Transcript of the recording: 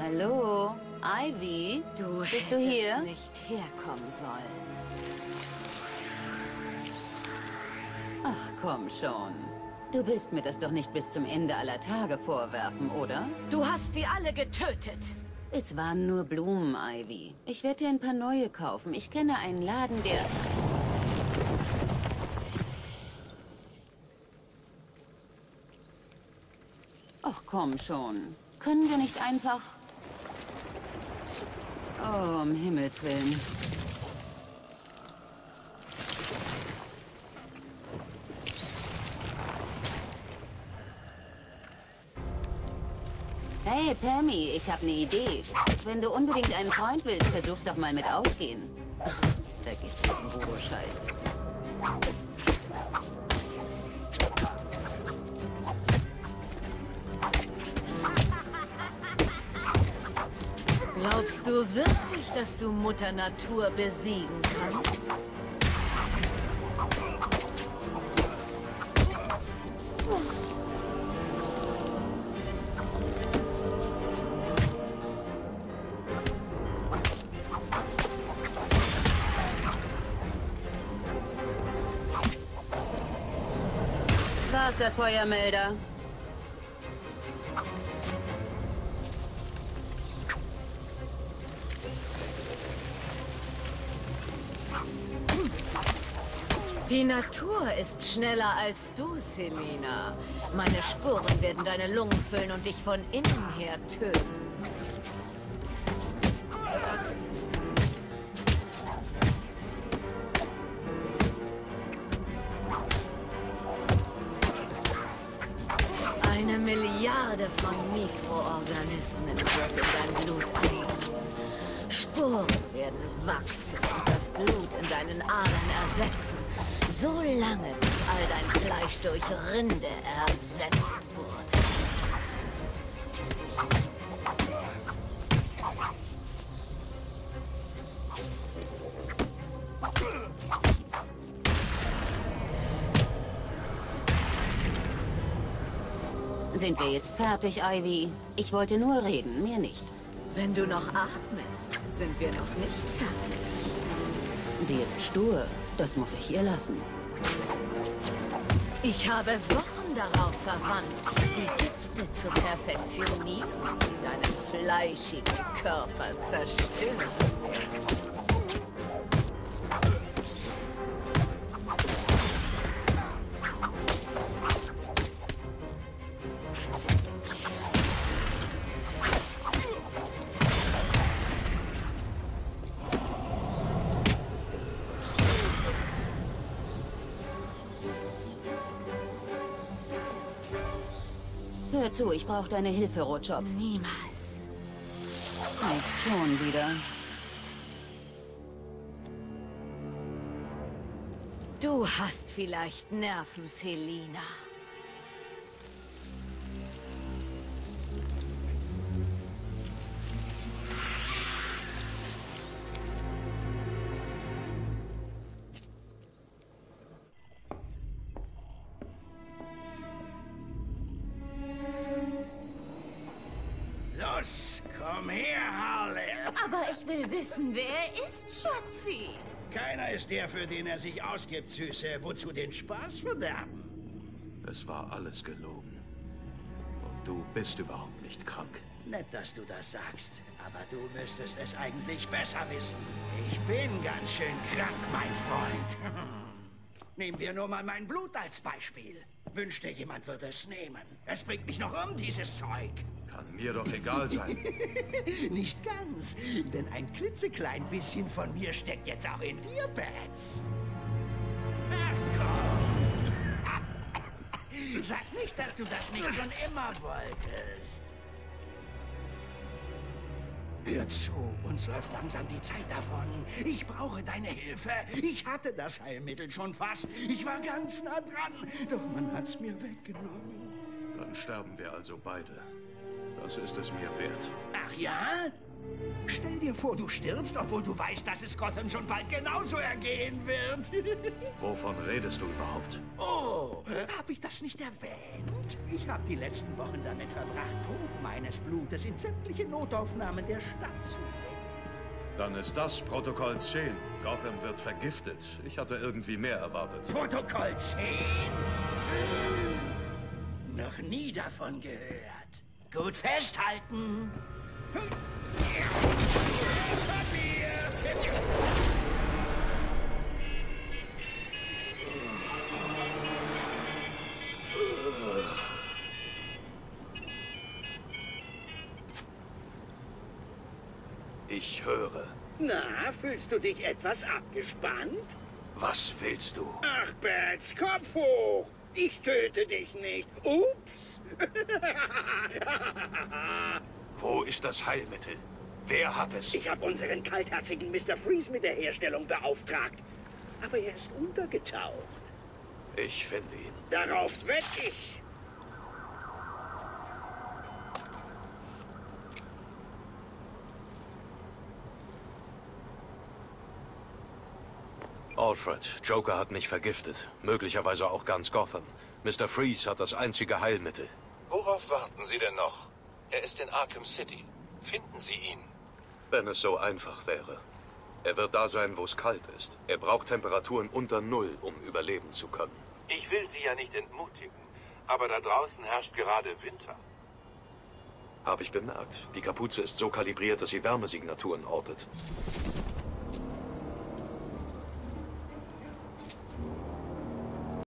Hallo, Ivy? Bist du hier? Nicht herkommen sollen. Ach, komm schon. Du willst mir das doch nicht bis zum Ende aller Tage vorwerfen, oder? Du hast sie alle getötet. Es waren nur Blumen, Ivy. Ich werde dir ein paar neue kaufen. Ich kenne einen Laden, der... Ach, komm schon. Können wir nicht einfach... Oh, um Himmels Willen. Hey, Pammy, ich habe eine Idee. Wenn du unbedingt einen Freund willst, versuch's doch mal mit Ausgehen. Vergiss diesen Voodoo-Scheiß. Glaubst du wirklich, dass du Mutter Natur besiegen kannst? Da ist das Feuermelder. Die Natur ist schneller als du, Selina. Meine Spuren werden deine Lungen füllen und dich von innen her töten. Eine Milliarde von Mikroorganismen wird in dein Blut ein. Spuren werden wachsen und das Blut in deinen Adern ersetzen. So lange, bis all dein Fleisch durch Rinde ersetzt wurde. Sind wir jetzt fertig, Ivy? Ich wollte nur reden, mehr nicht. Wenn du noch atmest, sind wir noch nicht fertig. Sie ist stur. Das muss ich ihr lassen. Ich habe Wochen darauf verwandt, die Gifte zu perfektionieren, die deinen fleischigen Körper zerstören. Hör zu, ich brauche deine Hilfe, Rotschopf. Niemals. Nicht schon wieder. Du hast vielleicht Nerven, Selina. Los, komm her, Harley. Aber ich will wissen, wer er ist, Schatzi. Keiner ist der, für den er sich ausgibt, Süße. Wozu den Spaß verderben? Es war alles gelogen. Und du bist überhaupt nicht krank. Nett, dass du das sagst. Aber du müsstest es eigentlich besser wissen. Ich bin ganz schön krank, mein Freund. Nehmen wir nur mal mein Blut als Beispiel. Wünschte, jemand würde es nehmen. Es bringt mich noch um, dieses Zeug. Kann mir doch egal sein. Nicht ganz, denn ein klitzeklein bisschen von mir steckt jetzt auch in dir, Bats. Ach komm. Sag nicht, dass du das nicht schon immer wolltest. Hör zu, uns läuft langsam die Zeit davon. Ich brauche deine Hilfe. Ich hatte das Heilmittel schon fast. Ich war ganz nah dran, doch man hat's mir weggenommen. Dann sterben wir also beide. Das ist es mir wert. Ach ja? Stell dir vor, du stirbst, obwohl du weißt, dass es Gotham schon bald genauso ergehen wird. Wovon redest du überhaupt? Oh, hab ich das nicht erwähnt? Ich habe die letzten Wochen damit verbracht, Proben meines Blutes in sämtliche Notaufnahmen der Stadt zu legen. Dann ist das Protokoll 10. Gotham wird vergiftet. Ich hatte irgendwie mehr erwartet. Protokoll 10? Noch nie davon gehört. Gut festhalten. Ich höre. Na, fühlst du dich etwas abgespannt? Was willst du? Ach, Bats, Kopf hoch! Ich töte dich nicht. Ups! Wo ist das Heilmittel? Wer hat es? Ich habe unseren kaltherzigen Mr. Freeze mit der Herstellung beauftragt. Aber er ist untergetaucht. Ich finde ihn. Darauf wett ich. Alfred, Joker hat mich vergiftet. Möglicherweise auch ganz Gotham. Mr. Freeze hat das einzige Heilmittel. Worauf warten Sie denn noch? Er ist in Arkham City. Finden Sie ihn. Wenn es so einfach wäre. Er wird da sein, wo es kalt ist. Er braucht Temperaturen unter 0, um überleben zu können. Ich will Sie ja nicht entmutigen, aber da draußen herrscht gerade Winter. Habe ich bemerkt. Die Kapuze ist so kalibriert, dass sie Wärmesignaturen ortet.